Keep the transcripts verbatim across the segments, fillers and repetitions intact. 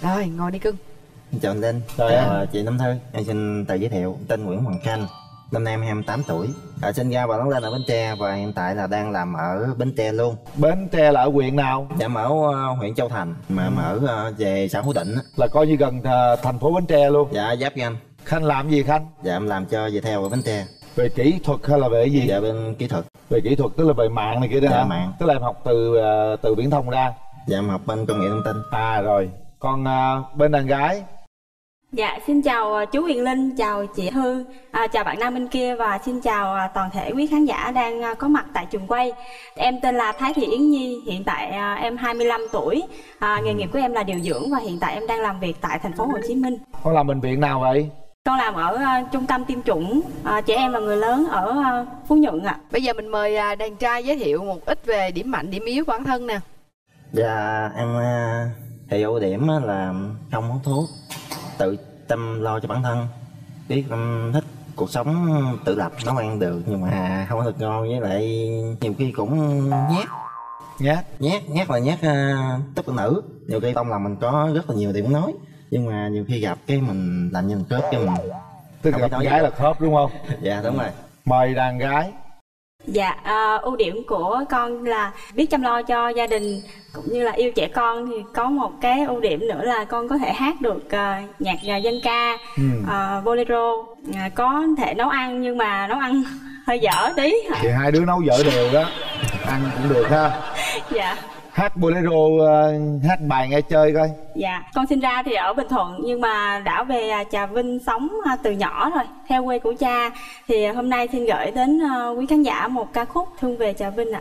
Rồi ngồi đi cưng. Chào anh Linh, Chào chào em. chị Năm Thư. Em xin tự giới thiệu, tên Nguyễn Hoàng Khanh, năm nay em hai mươi tám tuổi, à, sinh ra và lớn lên ở Bến Tre và hiện tại là đang làm ở Bến Tre luôn. Bến Tre là ở huyện nào? Dạ em ở uh, huyện Châu Thành, mà em ở uh, về xã Phú Định á. Là coi như gần uh, thành phố Bến Tre luôn. Dạ giáp danh. Khanh làm gì Khanh? Dạ em làm cho về theo ở Bến Tre. Về kỹ thuật hay là về cái gì? Dạ bên kỹ thuật. Về kỹ thuật tức là về mạng này kia đó Dạ, hả? mạng. Tức là em học từ uh, từ viễn thông ra. Dạ em học bên công nghệ thông tin. À rồi. Còn uh, bên đàn gái? Dạ, xin chào chú Huyền Linh, chào chị Thư, à, chào bạn nam bên kia và xin chào toàn thể quý khán giả đang có mặt tại trường quay. Em tên là Thái Thị Yến Nhi, hiện tại à, em hai mươi lăm tuổi, à, nghề nghiệp của em là điều dưỡng và hiện tại em đang làm việc tại thành phố Hồ Chí Minh. Con làm bệnh viện nào vậy? Con làm ở uh, trung tâm tiêm chủng uh, trẻ em và người lớn ở uh, Phú Nhuận ạ. Bây giờ mình mời uh, đàn trai giới thiệu một ít về điểm mạnh, điểm yếu của bản thân nè. Dạ em uh, thì ưu điểm là không hút thuốc, tự chăm lo cho bản thân, biết um, thích cuộc sống tự lập, nấu ăn được nhưng mà không có được ngon, với lại nhiều khi cũng nhát. Nhát? Nhát, nhát là nhát uh, tức là nữ. Nhiều khi trong lòng mình có rất là nhiều điều muốn nói, nhưng mà nhiều khi gặp cái mình làm như mình cướp cái mình. Tức là gặp gái là khớp đúng không? Dạ đúng rồi. Mời đàn gái. Dạ, uh, ưu điểm của con là biết chăm lo cho gia đình cũng như là yêu trẻ con. Thì có một cái ưu điểm nữa là con có thể hát được uh, nhạc uh, dân ca, ừ. uh, bolero, uh, có thể nấu ăn nhưng mà nấu ăn hơi dở tí. Thì hai đứa nấu dở đều đó, ăn cũng được ha. Dạ. Hát bolero, uh, hát bài nghe chơi coi. Dạ, con sinh ra thì ở Bình Thuận nhưng mà đã về Trà Vinh sống từ nhỏ rồi, theo quê của cha. Thì hôm nay xin gửi đến uh, quý khán giả một ca khúc Thương Về Trà Vinh ạ.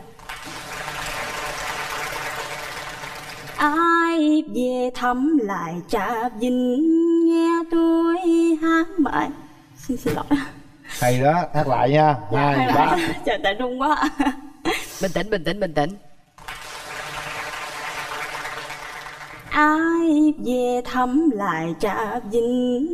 Ai về thăm lại Trà Vinh nghe tôi hát mãi. Xin xin lỗi. Hay đó, hát lại nha. Dạ, Hai, ba. Trời tại run quá. Bình tĩnh, bình tĩnh, bình tĩnh. Ai về thăm lại Trà Vinh.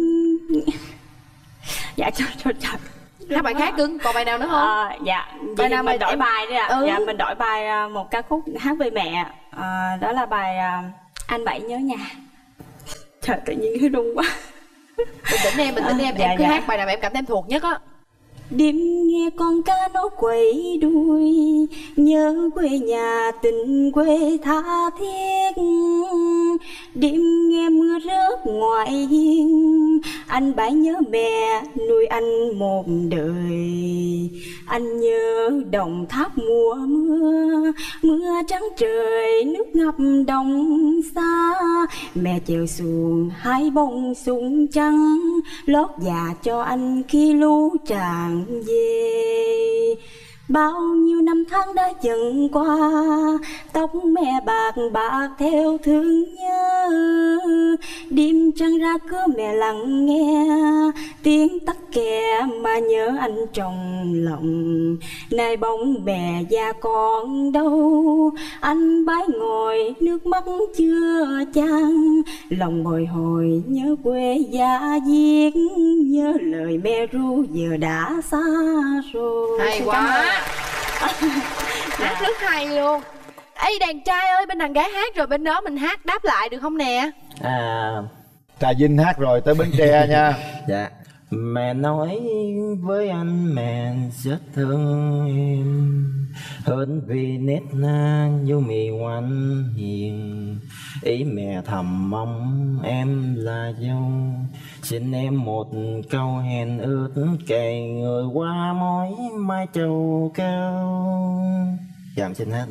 Dạ cho cho cho. Hát bài khác cưng, còn bài nào nữa không? À, dạ, bài nào mình mà đổi em... bài đi ạ. Ừ. Dạ mình đổi bài một ca khúc hát về mẹ. À, đó là bài Anh Bảy Nhớ Nhà. Trời tự nhiên cái run quá. Bình tĩnh em, bình tĩnh em, à, em dạ, cứ dạ. hát bài nào mà em cảm thấy em thuộc nhất á. Đêm nghe con cá nó quẩy đuôi, nhớ quê nhà tình quê tha thiết. Đêm nghe mưa rớt ngoài hiên, anh Bảy nhớ mẹ nuôi anh một đời. Anh nhớ Đồng Tháp mùa mưa, mưa trắng trời nước ngập đồng xa. Mẹ chèo xuồng hai bông súng trắng, lót dạ cho anh khi lũ tràn về. Bao nhiêu năm tháng đã dần qua, tóc mẹ bạc bạc theo thương nhớ. Đêm trăng ra cửa mẹ lặng nghe, tiếng tắc kè mà nhớ anh trong lòng. Nay bóng mẹ già còn đâu, anh Bái ngồi nước mắt chưa chan. Lòng bồi hồi nhớ quê gia diết, nhớ lời mẹ ru giờ đã xa rồi. Hay quá. Hát rất hay luôn. Ê đàn trai ơi, bên đàn gái hát rồi bên đó mình hát đáp lại được không nè? À, Trà Vinh hát rồi tới Bến Tre nha. dạ. Mẹ nói với anh mẹ rất thương em, hơn vì nét na như mì ngoan hiền. Ý mẹ thầm mong em là dâu, xin em một câu hẹn ước kề người qua mối mai trầu cao. Dạ em xin hết.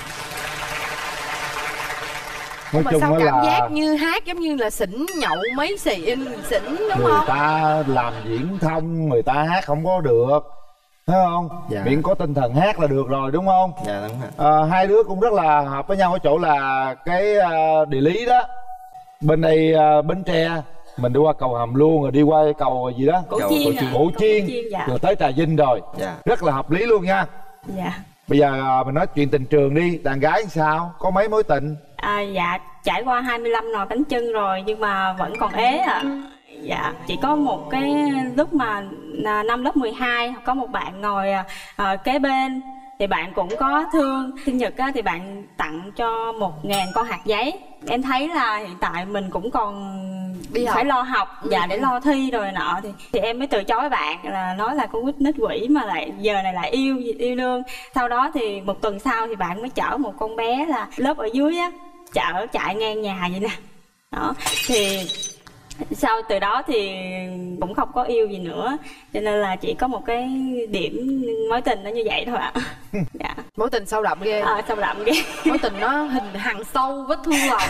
Nói Mà chung sao đó cảm là giác như hát giống như là xỉn nhậu mấy xịn xỉn đúng người không? ta làm diễn thông, người ta hát không có được, thấy không? Dạ. Miễn có tinh thần hát là được rồi đúng không? Dạ đúng rồi. À, hai đứa cũng rất là hợp với nhau ở chỗ là cái uh, địa lý đó. Bên đây uh, Bến Tre mình đi qua cầu Hàm Luông rồi đi qua cầu gì đó, Cổ Cầu Chiên, Chiên, à. Cổ Chiên, Dạ. rồi tới Trà Vinh rồi. Dạ. Rất là hợp lý luôn nha. Dạ. Bây giờ uh, mình nói chuyện tình trường đi. Đàn gái sao? Có mấy mối tình? À, dạ trải qua hai mươi lăm nồi bánh chưng rồi nhưng mà vẫn còn ế ạ. À. Dạ chỉ có một cái lúc mà năm lớp mười hai có một bạn ngồi à, kế bên thì thì bạn cũng có thương. Sinh nhật á, thì bạn tặng cho một ngàn con hạt giấy. Em thấy là hiện tại mình cũng còn đi học. phải lo học và để lo thi rồi nọ thì thì em mới từ chối bạn là nói là con quýt nít quỷ mà lại giờ này lại yêu yêu đương. Sau đó thì một tuần sau thì bạn mới chở một con bé là lớp ở dưới á, chở chạy ngang nhà vậy nè. Đó thì sau từ đó thì cũng không có yêu gì nữa, cho nên là chỉ có một cái điểm mối tình nó như vậy thôi ạ. Dạ. Mối tình sâu đậm ghê. À, sâu đậm ghê. Mối tình nó hình hằn sâu vết thương lòng.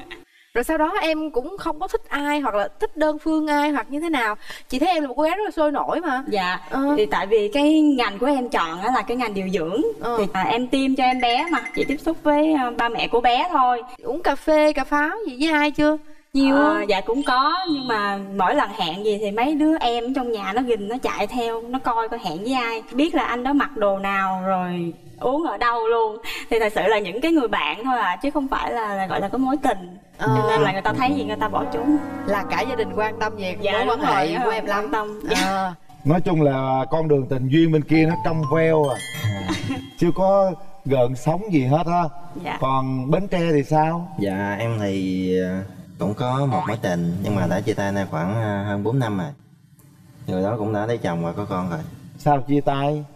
Rồi sau đó em cũng không có thích ai hoặc là thích đơn phương ai hoặc như thế nào. Chị thấy em là một cô gái rất là sôi nổi mà. Dạ. Ờ. Thì tại vì cái ngành của em chọn á là cái ngành điều dưỡng. Ờ. Thì à, em tiêm cho em bé mà chỉ tiếp xúc với à, ba mẹ của bé thôi. Uống cà phê cà pháo gì với ai chưa? Nhiều Ờ, không? dạ cũng có, nhưng mà mỗi lần hẹn gì thì mấy đứa em trong nhà nó gìn nó chạy theo, nó coi coi hẹn với ai, biết là anh đó mặc đồ nào rồi uống ở đâu luôn. Thì thật sự là những cái người bạn thôi à, chứ không phải là, là gọi là có mối tình. Ờ. Cho nên là người ta thấy gì người ta bỏ trốn. Là cả gia đình quan tâm về Dạ, mối đúng quan hệ rồi, của em lắm. quan tâm. Ờ. Nói chung là con đường tình duyên bên kia nó trong veo à, chưa có gợn sóng gì hết ha. Dạ. Còn Bến Tre thì sao? Dạ em thì cũng có một mối tình nhưng mà đã chia tay nay khoảng hơn bốn năm rồi. Người đó cũng đã lấy chồng và có con rồi. Sao chia tay?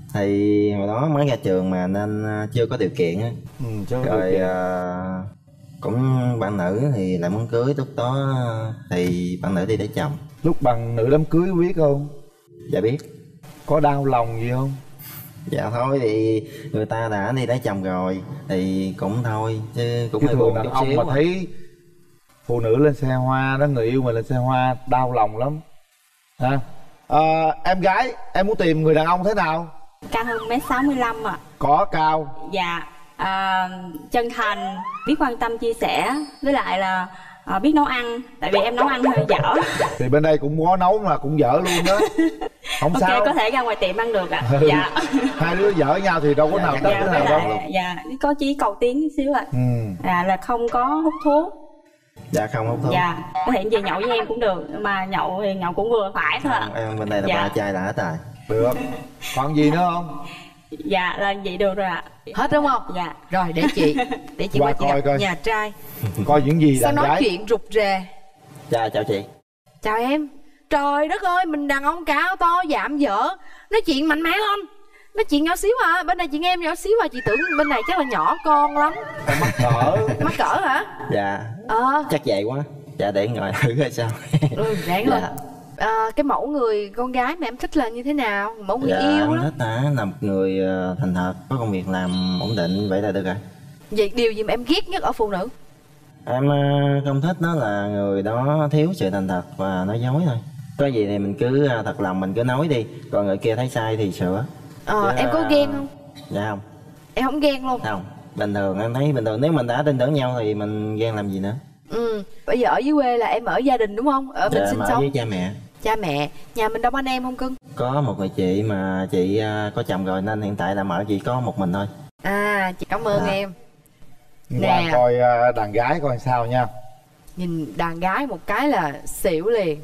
Thì hồi đó mới ra trường mà nên chưa có điều kiện á. Ừ, chưa có Rồi điều kiện. à, cũng bạn nữ thì lại muốn cưới, lúc đó thì bạn nữ đi lấy chồng. Lúc bằng nữ đám cưới biết không? Dạ biết. Có đau lòng gì không? Dạ thôi thì người ta đã đi lấy chồng rồi thì cũng thôi chứ cũng Chứ hơi thường buồn đàn chút ông xíu mà à. thấy phụ nữ lên xe hoa đó, người yêu mình lên xe hoa đau lòng lắm hả? À, em gái em muốn tìm người đàn ông thế nào? Cao hơn mét sáu mươi lăm ạ. Có cao. Dạ. À, chân thành, biết quan tâm chia sẻ, với lại là à, biết nấu ăn. Tại vì em nấu ăn hơi dở. Thì bên đây cũng có nấu mà cũng dở luôn đó. Không Ok, sao. có thể ra ngoài tiệm ăn được ạ. Ừ. Dạ. Hai đứa dở nhau thì đâu có nào tất Dạ, cái với nào đâu. lại, dạ, có chí cầu tiến chút xíu ạ. Ừ. À, là không có hút thuốc. Dạ không hút thuốc. Dạ, có thể về nhậu với em cũng được, mà nhậu thì nhậu cũng vừa phải thôi ạ. Em bên đây là Dạ. ba chai đã hết rồi. Được. Còn gì nữa không? Dạ, là vậy được rồi ạ. Hết đúng không? Dạ. Rồi để chị để chị Qua qua chị coi gặp coi. nhà trai. Coi những gì Sao đàn nói gái? chuyện rụt rè. Chào chào chị. Chào em. Trời đất ơi, mình đàn ông cao to dạm dở, nói chuyện mạnh mẽ hơn. Nói chuyện nhỏ xíu à, bên này chuyện em nhỏ xíu à, chị tưởng bên này chắc là nhỏ con lắm. Mắc cỡ. Mắc cỡ hả? Dạ. Ờ. Chắc vậy quá. Dạ để ngồi thử coi sao. Ừ, ráng Dạ. lên. À, cái mẫu người con gái mà em thích là như thế nào? Mẫu người Dạ yêu em đó. thích hả? Là một người ờ, thành thật, có công việc làm ổn định, vậy là được rồi. Vậy điều gì mà em ghét nhất ở phụ nữ? Em ờ, không thích nó là người đó thiếu sự thành thật và nói dối thôi. Có gì thì mình cứ ờ, thật lòng mình cứ nói đi, còn người kia thấy sai thì sửa. Ờ, Chứ, em có ờ, ghen không? Dạ không. Em không ghen luôn. Không. Bình thường em thấy bình thường, nếu mình đã tin tưởng nhau thì mình ghen làm gì nữa. Ừ. Bây giờ ở dưới quê là em ở gia đình đúng không? Ở Dạ, mình sinh em ở sống. với cha mẹ. Cha mẹ. Nhà mình đông anh em không cưng? Có một người chị mà chị ờ, có chồng rồi nên hiện tại là ở chỉ có một mình thôi. À, chị cảm ơn Dạ. em. Qua Nè. coi ờ, đàn gái coi sao nha. Nhìn đàn gái một cái là xỉu liền.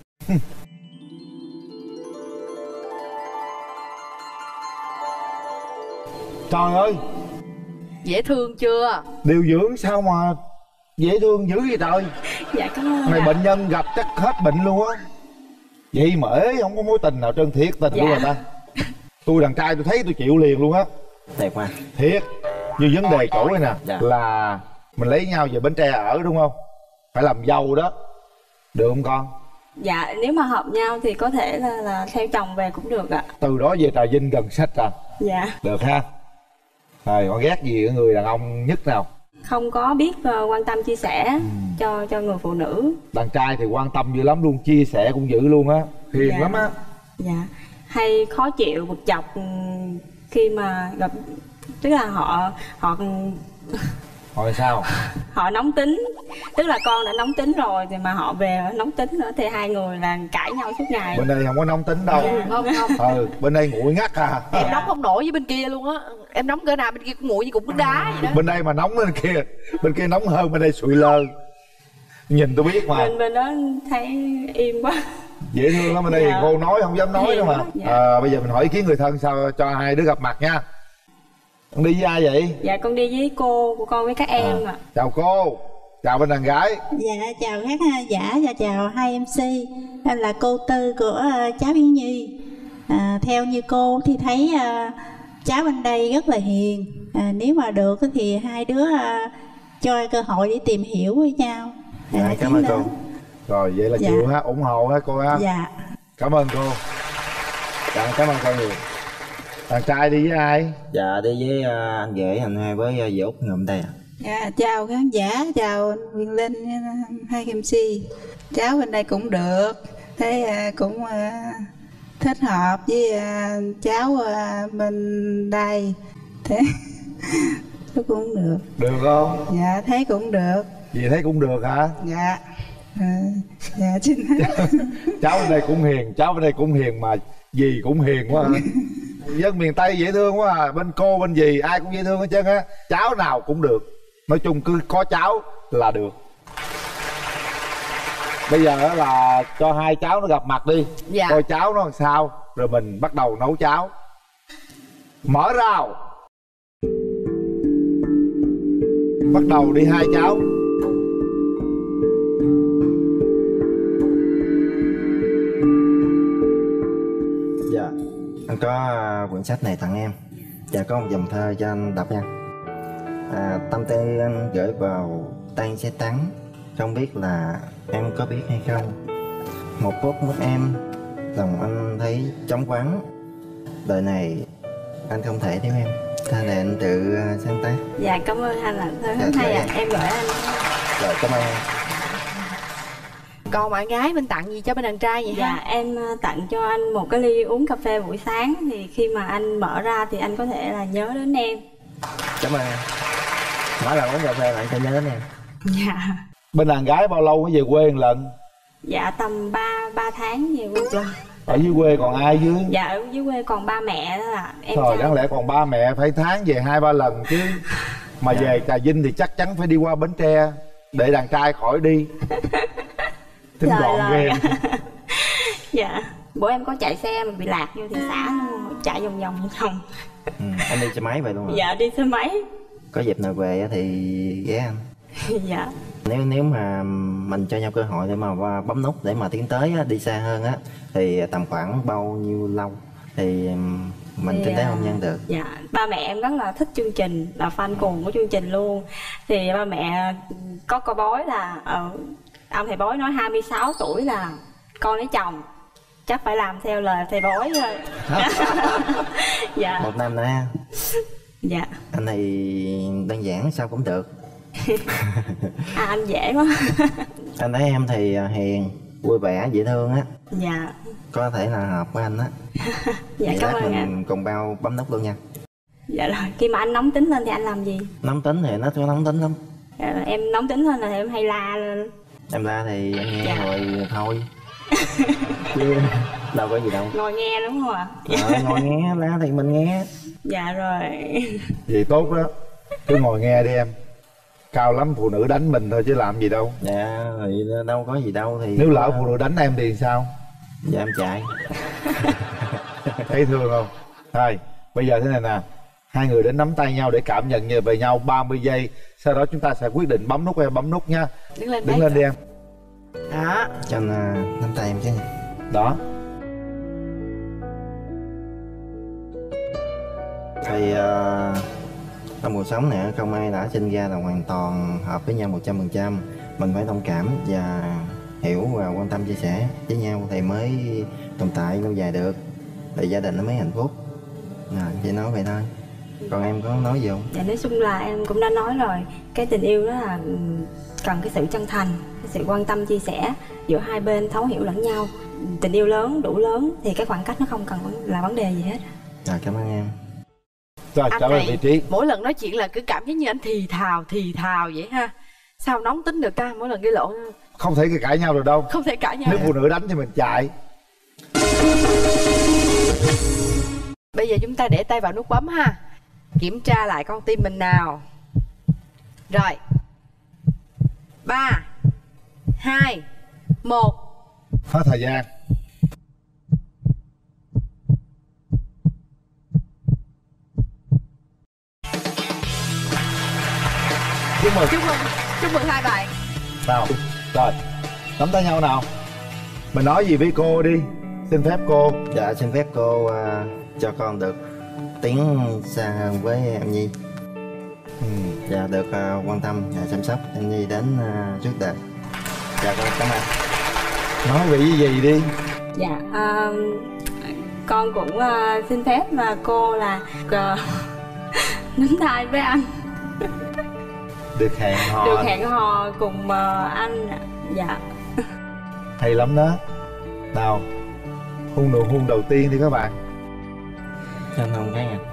Trời ơi, Dễ thương chưa? điều dưỡng sao mà dễ thương dữ vậy trời. Dạ, cảm ơn Này ạ. bệnh nhân gặp chắc hết bệnh luôn á. Vậy mà ế không có mối tình nào trơn thiệt tình Dạ. của người ta. Tôi đàn trai tôi thấy tôi chịu liền luôn á. Đẹp quá. Thiệt. Như vấn đề chỗ này nè. Dạ. Là mình lấy nhau về Bến Tre ở đúng không? Phải làm dâu đó. Được không con? Dạ, nếu mà hợp nhau thì có thể là, là theo chồng về cũng được ạ. Từ đó về Trà Vinh gần sách à. Dạ. Được ha. Rồi con ghét gì ở người đàn ông nhất nào? Không có biết uh, quan tâm chia sẻ Ừ. cho cho người phụ nữ. Đàn trai thì quan tâm dữ lắm luôn, chia sẻ cũng dữ luôn á. Hiền Dạ. lắm á. Dạ. Hay khó chịu bực dọc ừm, khi mà gặp, tức là họ họ Rồi sao? họ nóng tính, tức là con đã nóng tính rồi thì mà họ về nóng tính nữa thì hai người là cãi nhau suốt ngày. Bên đây không có nóng tính đâu. Không không. Ừ, bên đây nguội ngắt à. Em nóng không nổi với bên kia luôn á. Em nóng cỡ nào bên kia cũng nguội như cục nước đá vậy đó. Bên đây mà nóng bên kia, bên kia nóng hơn, bên đây sụi lơ. Nhìn tôi biết mà. Bên bên đó thấy im quá. Dễ thương lắm, bên đây Dạ. thì cô nói không dám nói Hiền đâu mà. quá. Dạ. À, bây giờ mình hỏi ý kiến người thân sao cho hai đứa gặp mặt nha. Con đi với ai vậy? Dạ con đi với cô của con với các em ạ. À. Chào cô, chào bên đàn gái. Dạ chào các giả và chào hai em xê. Em là cô Tư của uh, cháu Yến Nhi. À, theo như cô thì thấy uh, cháu bên đây rất là hiền. À, nếu mà được thì hai đứa uh, cho cơ hội để tìm hiểu với nhau. Dạ, à, cảm ơn cô. Rồi vậy là dạ. chịu ha, ủng hộ ha cô ha. Dạ. Cảm ơn cô. Dạ, cảm ơn cô nhiều. Đàn trai đi với ai? Dạ đi với uh, anh rể anh hai với uh, dì Út ngụm đây ạ. Dạ, chào khán giả, chào anh Quyền Linh, hai em xê. Cháu bên đây cũng được, thấy uh, cũng uh, thích hợp với uh, cháu uh, bên đây. Thế cũng được. Được không? Dạ, thấy cũng được. Dì thấy cũng được hả? Dạ. À, dạ xin cháu bên đây cũng hiền, cháu bên đây cũng hiền mà dì cũng hiền quá. Dân miền Tây dễ thương quá à. Bên cô bên dì ai cũng dễ thương hết trơn á. Cháu nào cũng được. Nói chung cứ có cháu là được. Bây giờ là cho hai cháu nó gặp mặt đi. Dạ. Coi cháu nó làm sao rồi mình bắt đầu nấu cháo. Mở rào. Bắt đầu đi hai cháu. Dạ, anh có uh, quyển sách này tặng em. Dạ, có một dòng thơ cho anh đọc nha. À, tâm tư anh gửi vào tay sẽ trắng, không biết là em có biết hay không. Một phút mất em, lòng anh thấy trống vắng. Đời này anh không thể thiếu em. Thơ này anh tự uh, sáng tác. Dạ cảm ơn anh ạ. Thơ Dạ, hay ạ. dạ. À. Em gửi anh. Rồi, cảm ơn em. Còn bạn gái bên tặng gì cho bên đàn trai vậy Dạ ha? em tặng cho anh một cái ly uống cà phê buổi sáng. Thì khi mà anh mở ra thì anh có thể là nhớ đến em. Cảm ơn em. Mỗi lần uống cà phê bạn sẽ nhớ đến em. Dạ. Bên đàn gái bao lâu mới về quê một lần? Dạ tầm ba ba tháng về quê lần. Ở dưới quê còn ai dưới? Dạ ở dưới quê còn ba mẹ đó là em. Thôi trai. đáng lẽ còn ba mẹ phải tháng về hai ba lần chứ. Mà dạ. về Trà Vinh thì chắc chắn phải đi qua Bến Tre để đàn trai khỏi đi. Tính Rồi, gọn rồi. ghê. Dạ bữa em có chạy xe mà bị lạc vô thì xã luôn, chạy vòng vòng vòng vòng. Ừ, anh đi xe máy về luôn hả? Dạ đi xe máy. Có dịp nào về thì ghé anh. Dạ. Nếu nếu mà mình cho nhau cơ hội để mà qua bấm nút để mà tiến tới á, đi xa hơn á, thì tầm khoảng bao nhiêu lâu thì mình Thì, tiến tới hôn nhân được? Dạ ba mẹ em rất là thích chương trình, là fan cuồng của chương trình luôn. Thì ba mẹ có coi bói là ờ, ông thầy bói nói hai mươi sáu tuổi là con lấy chồng, chắc phải làm theo lời thầy bói thôi. Dạ. Một năm nữa ha. Dạ. Anh thì đơn giản sao cũng được. À anh dễ quá. Anh thấy em thì hiền, vui vẻ, dễ thương á. Dạ. Có thể là hợp với anh á. Dạ vậy cảm lát ơn mình anh. cùng bao bấm nút luôn nha. Dạ rồi, khi mà anh nóng tính lên thì anh làm gì? Nóng tính thì nó có nóng tính lắm. Dạ, em nóng tính lên là em hay la lên. Em la thì em nghe Dạ. rồi thôi. Chứ đâu có gì đâu. Ngồi nghe đúng không ạ? Ờ, ngồi nghe, la thì mình nghe. Dạ rồi. Vậy tốt đó. Cứ ngồi nghe đi em. Cao lắm phụ nữ đánh mình thôi chứ làm gì đâu. Dạ thì đâu có gì đâu thì. Nếu lỡ phụ nữ đánh em thì sao? Dạ em chạy. Thấy thương không? Thôi bây giờ thế này nè, hai người đến nắm tay nhau để cảm nhận về nhau ba mươi giây. Sau đó chúng ta sẽ quyết định bấm nút hay bấm nút nha. Đứng lên Đứng đây. lên đi em. Đó. Cho anh uh, nắm tay em chứ. Đó. Thì uh, trong cuộc sống này không ai đã sinh ra là hoàn toàn hợp với nhau một trăm phần trăm. Mình phải thông cảm và hiểu và quan tâm chia sẻ với nhau thì mới tồn tại lâu dài được, thì gia đình nó mới hạnh phúc. À, chỉ nói vậy thôi. Còn em có nói gì không? Dạ nói chung là em cũng đã nói rồi, cái tình yêu đó là cần cái sự chân thành, cái sự quan tâm chia sẻ giữa hai bên, thấu hiểu lẫn nhau. Tình yêu lớn đủ lớn thì cái khoảng cách nó không cần là vấn đề gì hết. Rồi, cảm ơn em. Rồi Anh trở về này, vị trí. mỗi lần nói chuyện là cứ cảm giác như anh thì thào thì thào vậy ha. Sao nóng tính được ta, mỗi lần gây lộn Không thể cãi nhau được đâu. không thể cãi nhau. Nếu phụ nữ đánh thì mình chạy. Bây giờ chúng ta để tay vào nút bấm ha. Kiểm tra lại con tim mình nào. Rồi. Ba, hai, một. Hết thời gian. chúc mừng. Chúc mừng, chúc mừng hai bạn. Nào, rồi, nắm tay nhau nào. Mình nói gì với cô đi, xin phép cô. Dạ xin phép cô uh, cho con được tiến xa hơn với em Nhi. Ừ. Dạ được uh, quan tâm và chăm sóc em Nhi đến uh, suốt đời. Dạ con cảm ơn. Nói vị gì đi. Dạ, à, con cũng uh, xin phép mà cô là uh, nắm tay với anh. Được hẹn hò. Được hẹn hò cùng uh, anh. Dạ. Hay lắm đó. Nào, hôn nụ hôn đầu tiên đi các bạn. Chân hôn cái nha.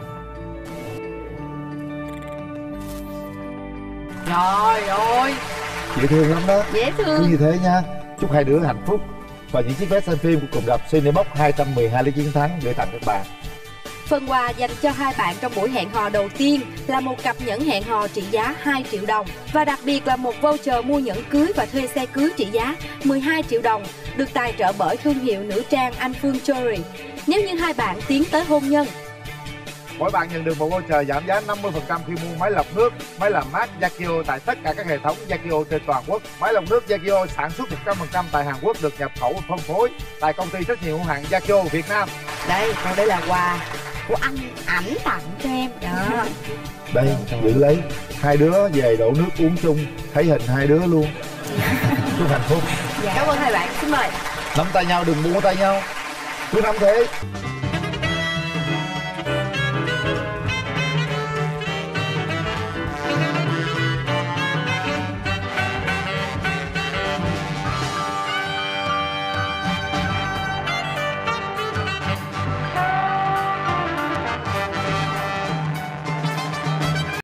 Trời ơi, Dễ thương lắm đó. dễ Cứ thương. như thế nha. Chúc hai đứa hạnh phúc và những chiếc vé xem phim của cùng gặp Cinebox hai trăm mười hai lý chiến thắng gửi tặng các bạn. Phần quà dành cho hai bạn trong buổi hẹn hò đầu tiên là một cặp nhẫn hẹn hò trị giá hai triệu đồng và đặc biệt là một voucher mua nhẫn cưới và thuê xe cưới trị giá mười hai triệu đồng được tài trợ bởi thương hiệu nữ trang Anh Phương Jewelry. Nếu như hai bạn tiến tới hôn nhân, Mỗi bạn nhận được một voucher giảm giá năm mươi phần trăm khi mua máy lọc nước, máy làm mát Yakio tại tất cả các hệ thống Yakio trên toàn quốc. Máy lọc nước Yakio sản xuất một trăm phần trăm tại Hàn Quốc, được nhập khẩu và phân phối tại công ty trách nhiệm hữu hạn Yakio Việt Nam. đây, còn đây là quà của anh ảnh tặng cho em. Đó. Đây, giữ lấy. Hai đứa về đổ nước uống chung, thấy hình hai đứa luôn. Chúc hạnh phúc. Cảm ơn hai bạn, xin mời. Nắm tay nhau, đừng buông tay nhau. Cứ nắm thế.